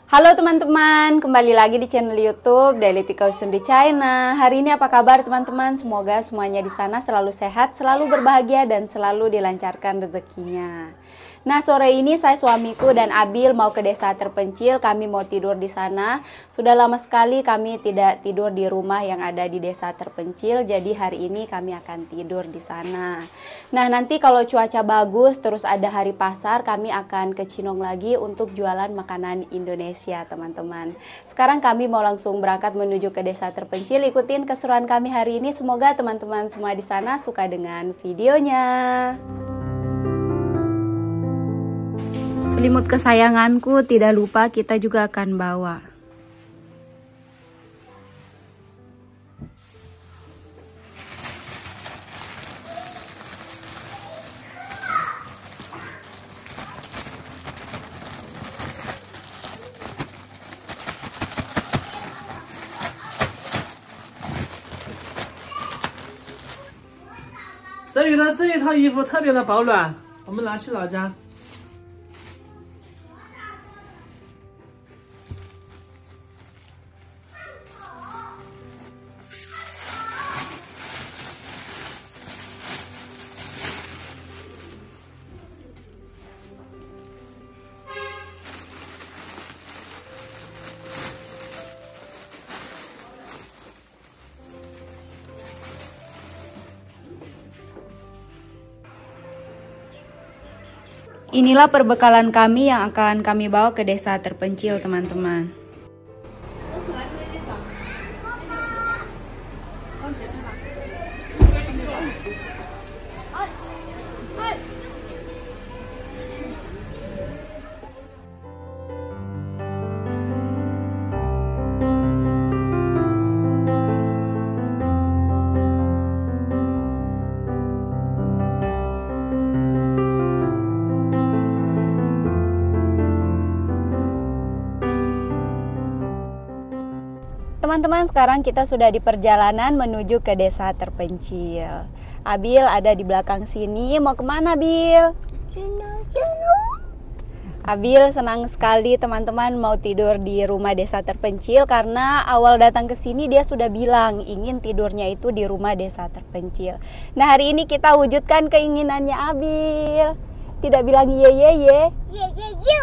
Halo teman-teman, kembali lagi di channel YouTube Daily Tikausun di China. Hari ini apa kabar teman-teman? Semoga semuanya di sana selalu sehat, selalu berbahagia dan selalu dilancarkan rezekinya. Nah, sore ini saya, suamiku dan Abil mau ke desa terpencil. Kami mau tidur di sana. Sudah lama sekali kami tidak tidur di rumah yang ada di desa terpencil. Jadi hari ini kami akan tidur di sana. Nah, nanti kalau cuaca bagus terus ada hari pasar, kami akan ke Cinong lagi untuk jualan makanan Indonesia, teman-teman. Sekarang kami mau langsung berangkat menuju ke desa terpencil. Ikutin keseruan kami hari ini. Semoga teman-teman semua di sana suka dengan videonya. Selimut kesayanganku tidak lupa kita juga akan bawa. 这宇呢，这一套衣服特别的保暖，我们拿去老家。 Inilah perbekalan kami yang akan kami bawa ke desa terpencil, teman-teman. Teman-teman, sekarang kita sudah di perjalanan menuju ke desa terpencil. Abil ada di belakang sini. Mau kemana, Abil? Abil senang sekali teman-teman mau tidur di rumah desa terpencil karena awal datang ke sini dia sudah bilang ingin tidurnya itu di rumah desa terpencil. Nah, hari ini kita wujudkan keinginannya Abil. Tidak bilang ye ye ye. Ye ye ye.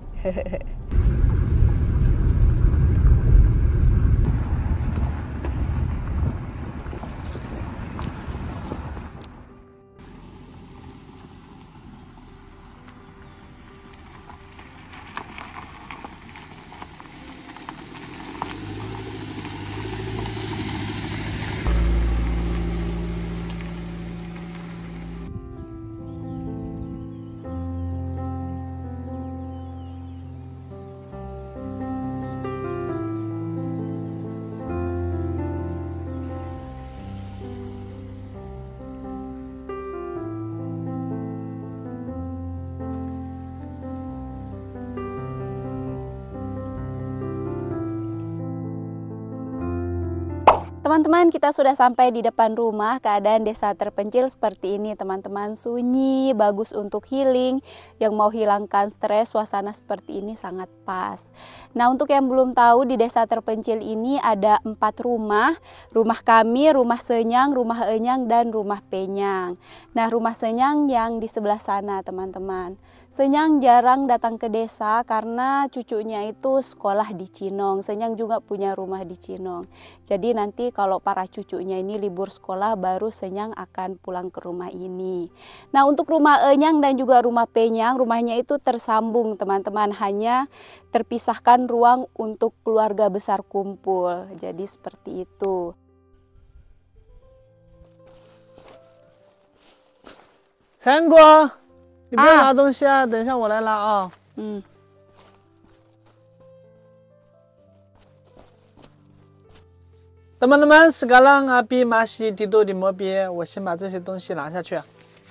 Teman-teman, kita sudah sampai di depan rumah. Keadaan desa terpencil seperti ini, teman-teman. Sunyi, bagus untuk healing. Yang mau hilangkan stres, suasana seperti ini sangat pas. Nah, untuk yang belum tahu, di desa terpencil ini ada 4 rumah. Rumah kami, rumah Senyang, rumah Enyang, dan rumah Penyang. Nah, rumah Senyang yang di sebelah sana, teman-teman. Senyang jarang datang ke desa karena cucunya itu sekolah di Cinong. Senyang juga punya rumah di Cinong. Jadi nanti kalau para cucunya ini libur sekolah baru Senyang akan pulang ke rumah ini. Nah, untuk rumah Enyang dan juga rumah Penyang, rumahnya itu tersambung, teman-teman. Hanya terpisahkan ruang untuk keluarga besar kumpul. Jadi seperti itu. 陈果，你不要拿东西啊，等一下我来拿啊。Teman-teman, sekarang Abi masih tidur di mobil. 我先把这些东西拿下去。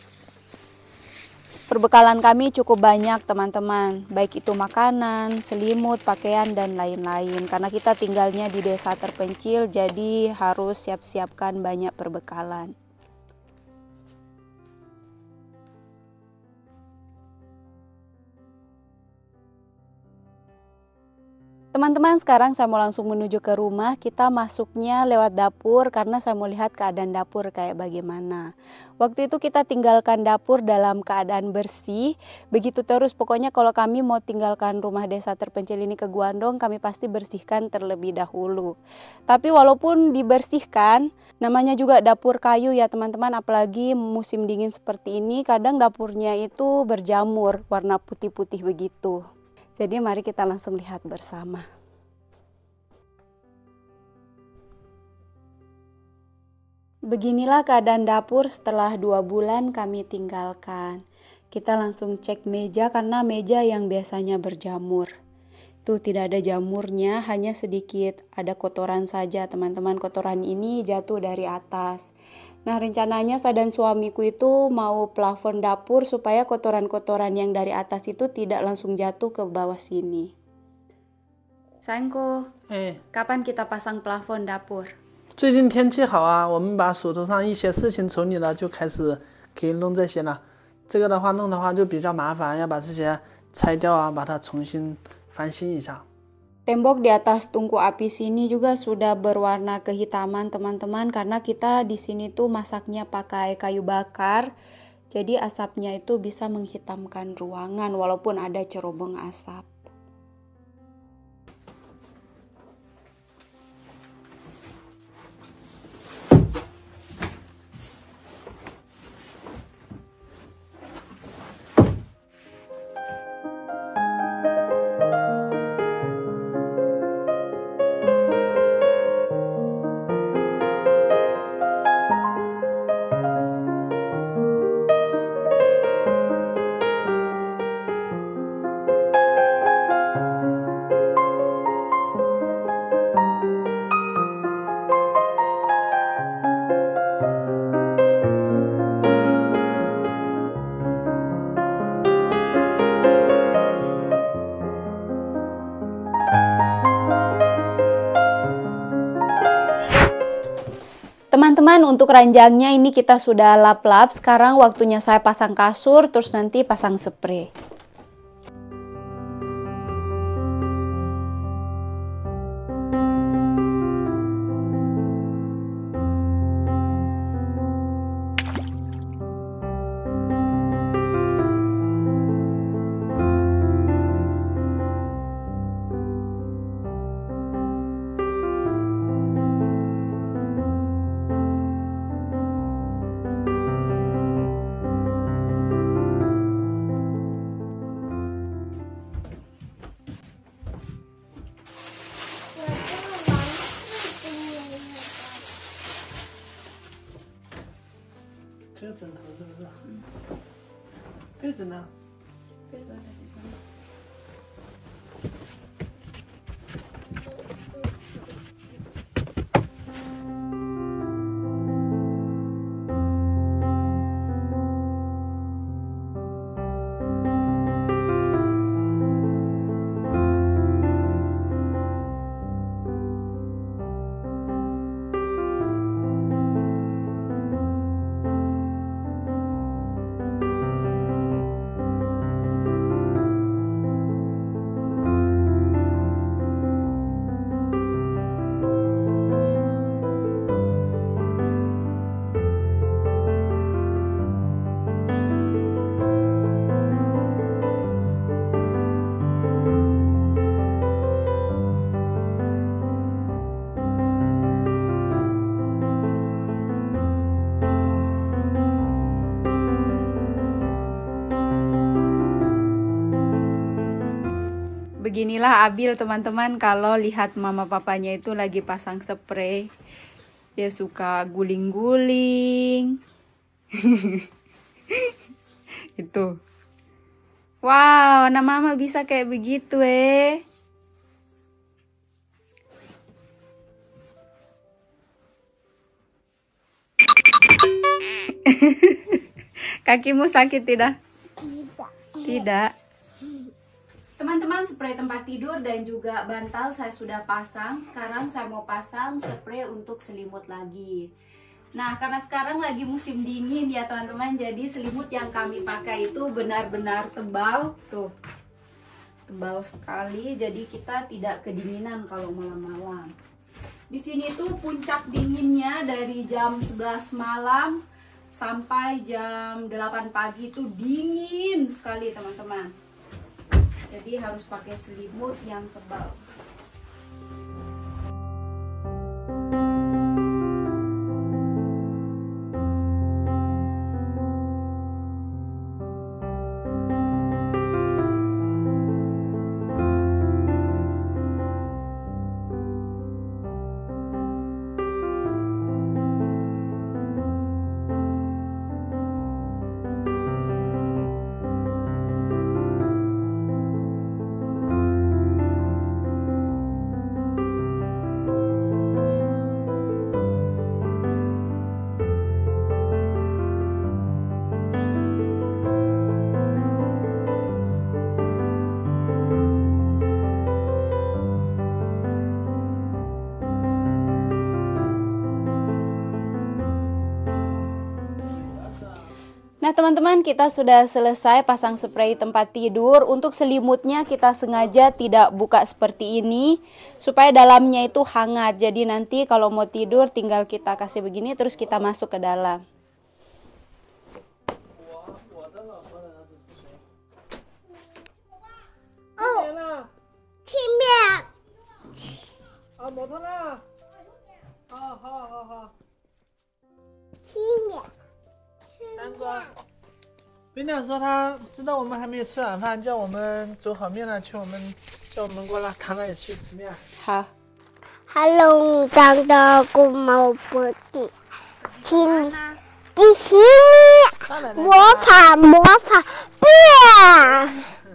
Perbekalan kami cukup banyak, teman-teman. Baik itu makanan, selimut, pakaian, dan lain-lain. Karena kita tinggalnya di desa terpencil, jadi harus siap-siapkan banyak perbekalan. Teman-teman, sekarang saya mau langsung menuju ke rumah. Kita masuknya lewat dapur karena saya mau lihat keadaan dapur kayak bagaimana. Waktu itu kita tinggalkan dapur dalam keadaan bersih. Begitu terus, pokoknya kalau kami mau tinggalkan rumah desa terpencil ini ke Guandong, kami pasti bersihkan terlebih dahulu. Tapi walaupun dibersihkan, namanya juga dapur kayu ya teman-teman, apalagi musim dingin seperti ini, kadang dapurnya itu berjamur, warna putih-putih begitu. Jadi mari kita langsung lihat bersama. Beginilah keadaan dapur setelah 2 bulan kami tinggalkan. Kita langsung cek meja karena meja yang biasanya berjamur. Tuh tidak ada jamurnya, hanya sedikit ada kotoran saja teman-teman. Kotoran ini jatuh dari atas. Nah rencananya saya dan suamiku itu mau plafon dapur supaya kotoran-kotoran yang dari atas itu tidak langsung jatuh ke bawah sini. Sayangku, kapan kita pasang plafon dapur? 最近天气好啊，我们把手头上一些事情处理了，就开始可以弄这些了。这个的话弄的话就比较麻烦，要把这些拆掉啊，把它重新翻新一下。 Tembok di atas tungku api sini juga sudah berwarna kehitaman teman-teman, karena kita di sini tuh masaknya pakai kayu bakar. Jadi asapnya itu bisa menghitamkan ruangan walaupun ada cerobong asap. Teman-teman, untuk ranjangnya ini kita sudah lap-lap. Sekarang waktunya saya pasang kasur, terus nanti pasang spray. 这个枕头是不是？被子呢？ 被子在这上面。 Beginilah Abil teman-teman, kalau lihat mama papanya itu lagi pasang spray. Dia suka guling-guling. Itu. Wow, anak mama bisa kayak begitu Kakimu sakit tidak? Tidak. Teman-teman, spray tempat tidur dan juga bantal saya sudah pasang. Sekarang saya mau pasang spray untuk selimut lagi. Nah, karena sekarang lagi musim dingin ya teman-teman, jadi selimut yang kami pakai itu benar-benar tebal. Tuh tebal sekali, jadi kita tidak kedinginan kalau malam-malam. Di sini tuh puncak dinginnya dari jam 11 malam sampai jam 8 pagi itu dingin sekali teman-teman. Jadi harus pakai selimut yang tebal. Nah teman-teman, kita sudah selesai pasang spray tempat tidur. Untuk selimutnya kita sengaja tidak buka seperti ini supaya dalamnya itu hangat. Jadi nanti kalau mau tidur tinggal kita kasih begini terus kita masuk ke dalam. Oh, 前面。 啊，摩托呢？好好好好。 前面。 南瓜，冰鸟说他知道我们还没有吃晚饭，叫我们煮好面了，叫我们过来，他那也去吃面。 好。 Hello， 长的公猫不地，请迪士尼魔法变。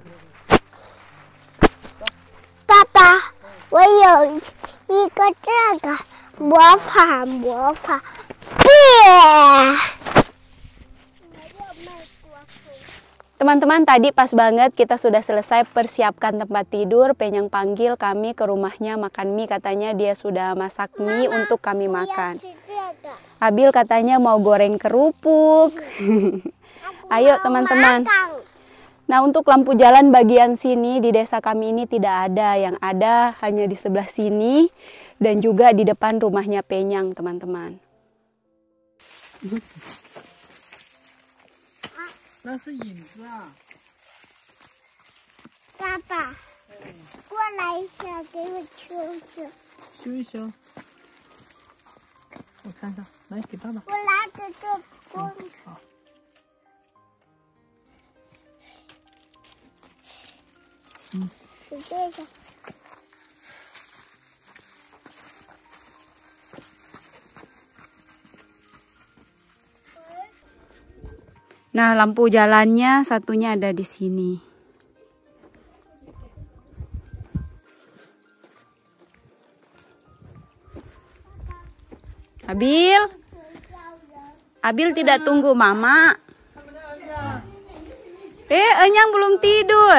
爸爸，我有一个这个魔法变。 Teman-teman, tadi pas banget kita sudah selesai persiapkan tempat tidur. Penyang panggil kami ke rumahnya makan mie. Katanya dia sudah masak mie untuk kami makan. Abil katanya mau goreng kerupuk. Ayo teman-teman. Nah, untuk lampu jalan bagian sini di desa kami ini tidak ada. Yang ada hanya di sebelah sini dan juga di depan rumahnya Penyang, teman-teman. 那是影子啊！ 爸爸，过来一下，给我修修。 修一修。我看看，来给爸爸。 我拿着这棍。 好。 是这个。 Nah, lampu jalannya satunya ada di sini. Abil tidak tunggu mama. Enyang belum tidur.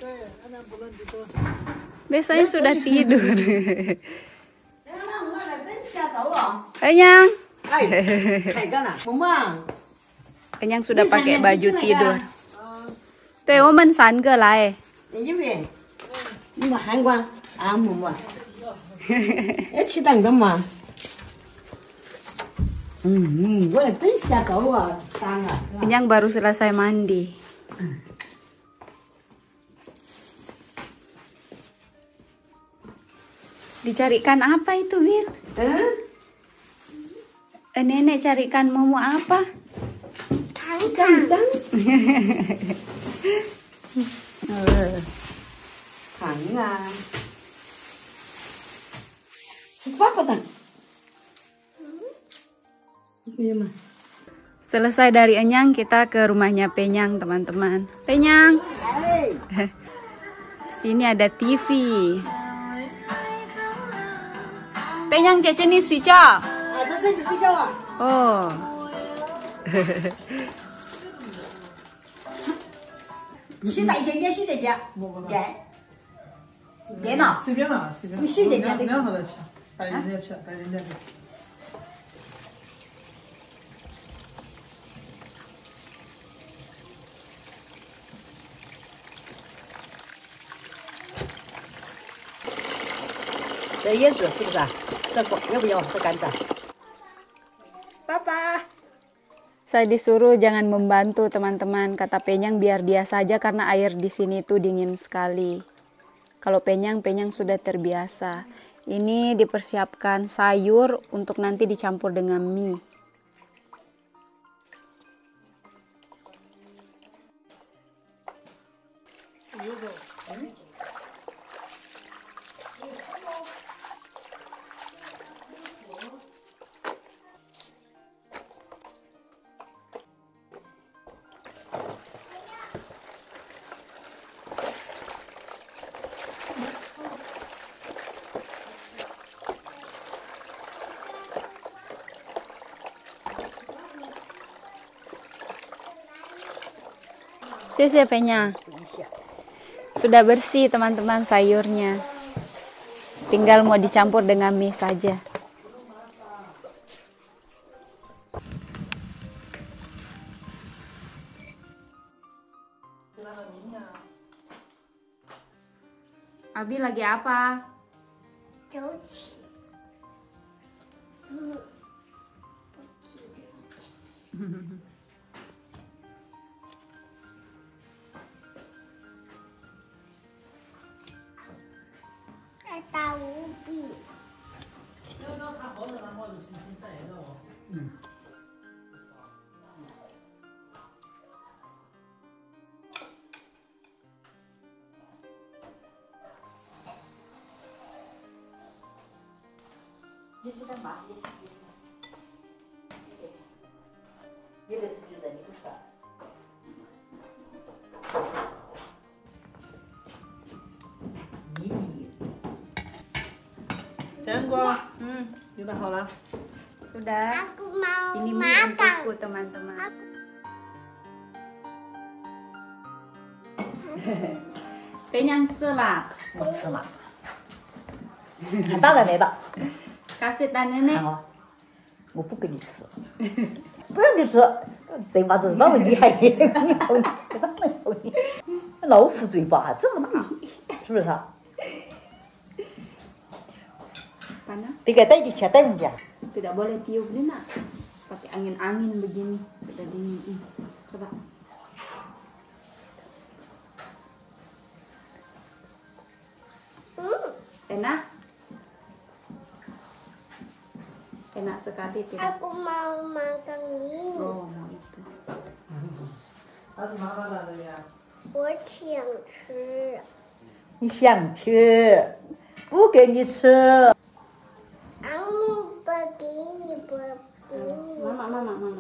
Biasanya sudah tidur. Enyang. Enyang sudah pakai baju tidur. Tuh, omen san ke lai. Enyang baru selesai mandi. Dicarikan apa itu, Bir? Nenek carikan momo apa? Kandang. Kandang. Sepapatan. Selesai dari Enyang, kita ke rumahnya Penyang, teman-teman. Penyang. Sini ada TV. Penyang, Cece nih switch off. Oh. 洗在这边，洗这边，别闹。 随便拿，随便拿。 你洗这边两盒的吃，带人家吃，带人家吃。 这叶子是不是啊？这果要不要？这甘蔗。爸爸。 Saya disuruh jangan membantu teman-teman, kata Penyang biar dia saja karena air di sini tuh dingin sekali. Kalau Penyang sudah terbiasa. Ini dipersiapkan sayur untuk nanti dicampur dengan mie. Siapa-siapanya? Sudah bersih teman-teman sayurnya. Tinggal mau dicampur dengan mie saja. Abi lagi apa? Cuci. Ada ubi. Sayang gua, udah好了。 Sudah. Aku mau Ini mie makan. untukku teman-teman. Penyang lah. 我吃嘛。当然来的。 Kasih nenek. 啊，我不给你吃，不让你吃，嘴巴子那么厉害，老虎嘴巴这么大，是不是啊？ Panas. Tiga tadi catat aja. Tidak boleh tiup nih nak. Pakai angin-angin begini. Sudah dingin. Coba. Enak? Enak sekali tidak? Aku mau makan ini. Oh, mau itu. 他是妈妈来的呀。 我想吃。 你想吃，不给你吃。 Angin begini begini. Mama.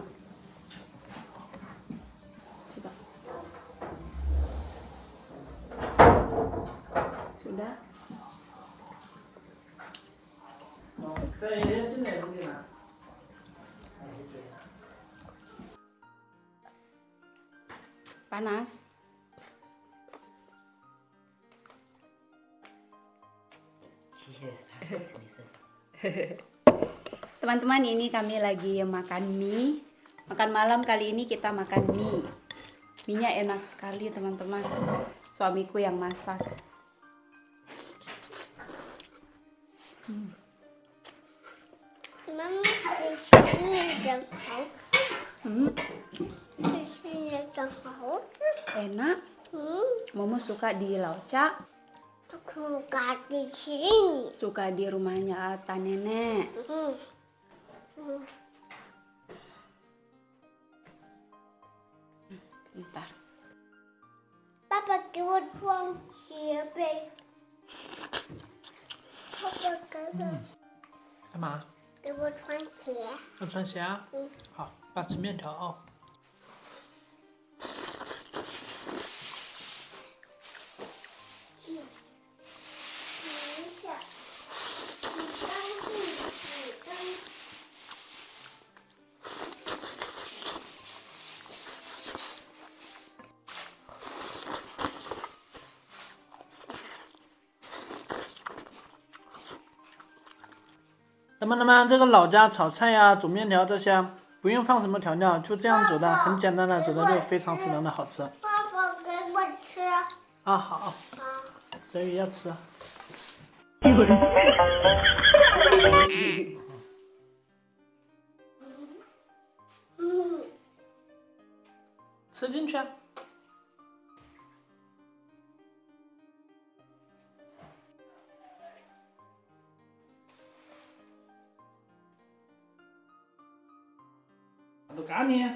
Coba. Sudah? 对，现在不给了。 Panas? Teman-teman, ini kami lagi makan mie. Makan malam kali ini kita makan mie. Mie-nya enak sekali teman-teman. Suamiku yang masak. Mama, di sini yang haus. Di sini yang haus. Enak. Momo suka di Lauca. Aku suka di sini. Suka di rumahnya Ata Nenek. Bentar. Papa, 给我装鞋呗。爸爸， 干嘛？ 给我穿鞋。 要穿鞋啊？好，爸吃面条啊。 洗一下，洗干净，洗干净。 teman-teman，这个老家炒菜呀、煮面条这些，不用放什么调料，就这样煮的，很简单的煮的就非常的好吃。 爸爸给我吃。 啊，好，这个要吃。 吃进去啊！都干你。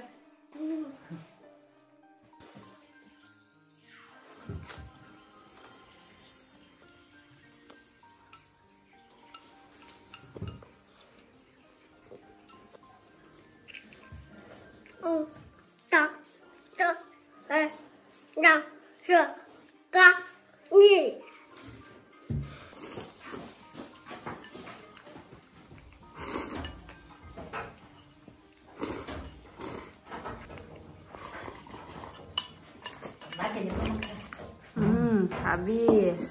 Habis.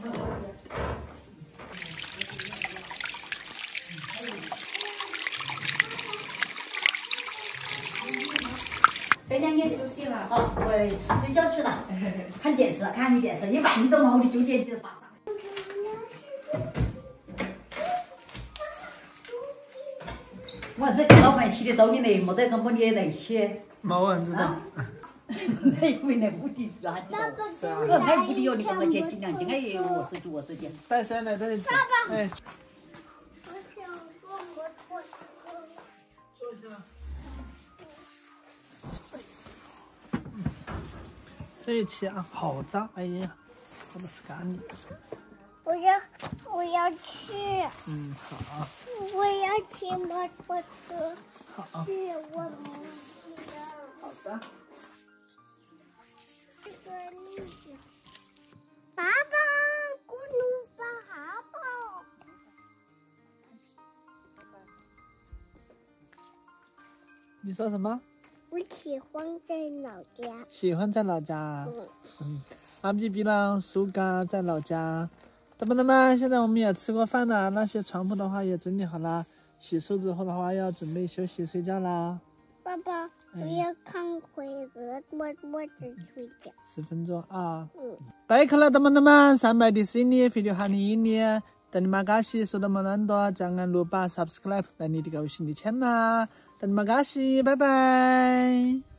白天也休息了，好，我去睡觉去了，看电视，看电视，一万你都忙，我的9点就把上。我这早饭洗的早点来，没得跟我你在一起。 冇人知道。 那回来屋里有啥子道？俺屋里有你干嘛去？尽量去，哎，我自己。 带谁来这里？爸爸。哎。坐下。这一期啊，好脏！哎呀，我都是干的。 我要去。 嗯，好。 我要骑摩托车。 好。 去我们家。 好的。 这个例子，爸爸，咕噜爸爸。 你说什么？ 我喜欢在老家。 喜欢在老家。阿比比朗暑假在老家。怎么的嘛？现在我们也吃过饭了，那些床铺的话也整理好了，洗漱之后的话要准备休息睡觉啦。 爸爸，我要看回合，我只睡觉。 10分钟啊。拜克了，怎么的嘛？上麦的是你，回头喊你你。等你妈嘎西说的么难多，将俺6把 subscribe 在你的高兴的钱啦。等你妈嘎西，拜拜。